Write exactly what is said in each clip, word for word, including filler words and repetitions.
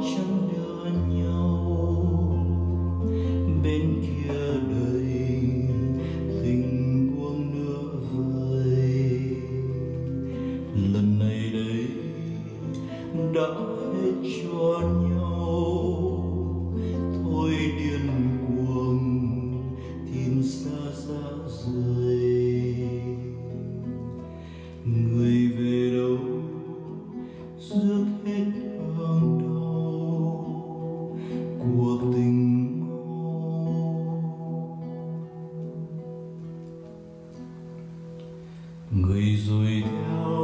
chẳng đưa nhau bên kia đời tình buông nữa vơi. Lần này đây đã hết cho nhau, thôi điên cuồng tin xa xa rời. Người về đâu rước hết thương đau cuộc tình mau. Người rồi theo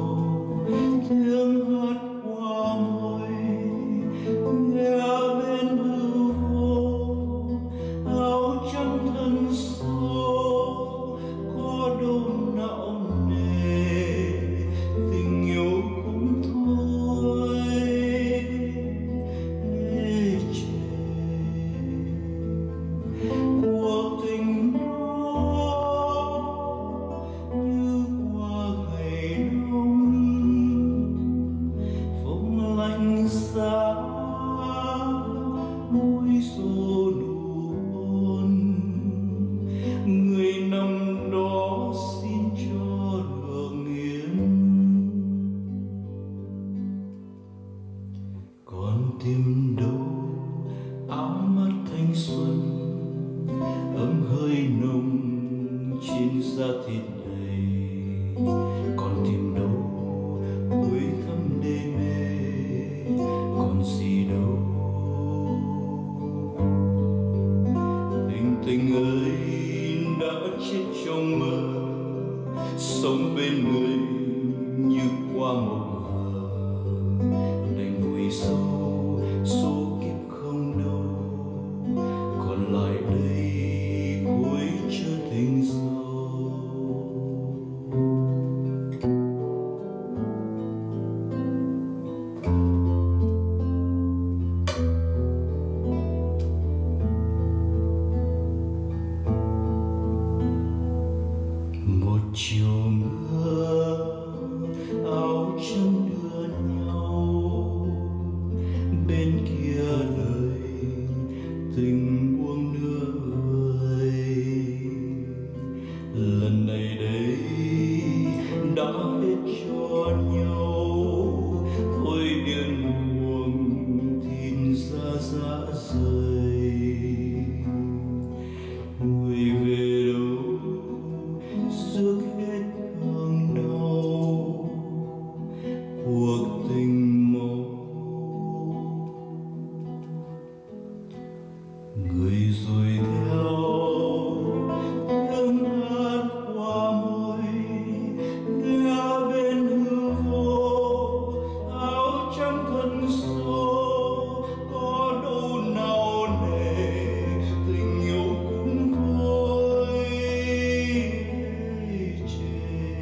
tiếng hát qua môi, nghe bên hư vô áo trắng thân số, có đâu não nề tình yêu cũng thôi ê chề. Cuộc tình đó như qua ngày đông, phong lạnh giá môi xô nụ hôn. Người nằm đó xin cho được yên, còn tìm đâu áo mắt thanh xuân ấm hơi nồng trên da thịt đầy. Còn tìm đâu cuối thâm đê mê, còn gì đâu tình tình ơi đã chết trong mơ, sống bên người như qua một vờ. Đành vùi sâu số kiếp không đâu, còn lại đây cuối chưa tình sâu. Một chiều mưa áo trắng đưa nhau, bên kia đời tình buông nữa vơi. Lần này đây đã hết cho nhau, thôi điên cuồng tin ra dã rời. Người về đâu rước hết thương đau cuộc tình mau. Người rồi theo tiếng hát qua môi, nghe bên hư vô áo trắng thân số, có đâu nào nề tình yêu cũng thôi chề.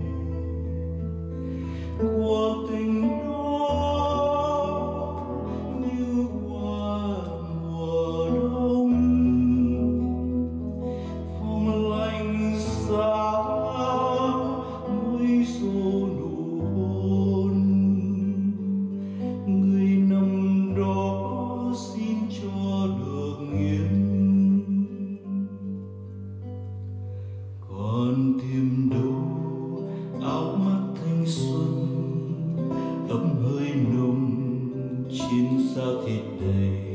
Cuộc tình đó như qua mùa đông, phong lạnh giá môi xô nụ hôn. Người nằm đó xin cho được yên, còn tìm đâu áo mắt thanh xuân ấm hơi nồng trên da thịt đầy.